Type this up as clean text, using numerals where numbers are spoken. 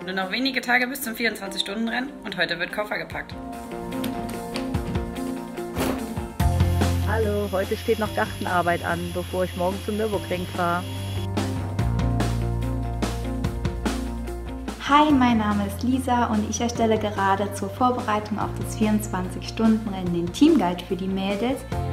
Nur noch wenige Tage bis zum 24-Stunden-Rennen und heute wird Koffer gepackt. Hallo, heute steht noch Gartenarbeit an, bevor ich morgen zum Nürburgring fahre. Hi, mein Name ist Lisa und ich erstelle gerade zur Vorbereitung auf das 24-Stunden-Rennen den Teamguide für die Mädels.